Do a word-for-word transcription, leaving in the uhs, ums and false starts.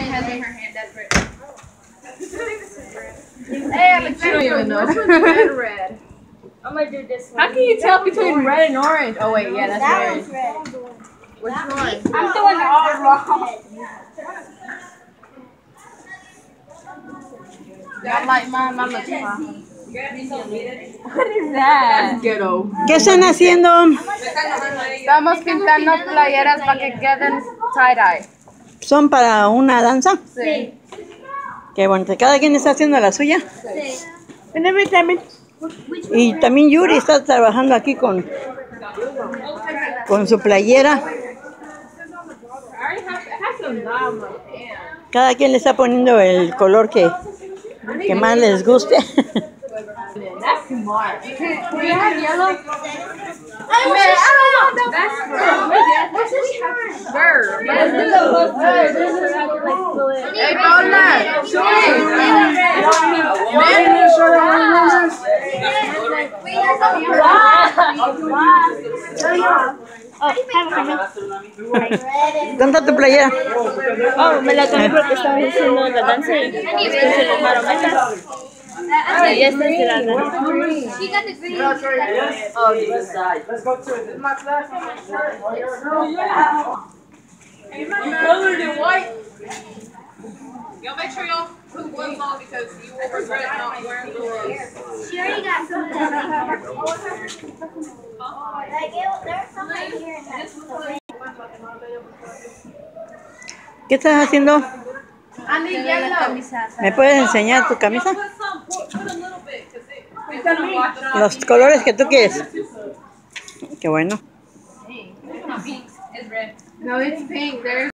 Victoria has in her hand. That's red. Hey, Alexandra, which one's red or red? I'm gonna do this one. How can you tell between red and orange? Oh wait, yeah, that's That red. one's red. Which one? I'm doing it all wrong. I like mine. Mine looks fine. What is that? Ghetto. ¿Qué están haciendo? Estamos pintando playeras para que queden tie-dye. ¿Son para una danza? Sí. Qué bonito. ¿Cada quien está haciendo la suya? Sí. Y también Yuri está trabajando aquí con, con su playera. Cada quien le está poniendo el color que, que más les guste. That's smart. We have yellow. I man, I don't want the That's What's this bird. Let's do the poster. Hey, Paula. ¿Dónde está tu playera? Oh, me la cambié porque estaba haciendo la danza y después se le marometas. Y ya está tirando. She got the green. Oh, this side. Let's go to it. My class. You colored it white. Y'all make sure y'all put gloves on because you will regret not wearing gloves. She already got some of that. Like, it, there's some right here in that. ¿Qué estás haciendo? I need yellow. ¿Me puedes enseñar tu camisa? Put some, put, put a little bit because it, it's gonna wash it off. Los colores que tú quieres. Qué bueno. No, it's pink. There's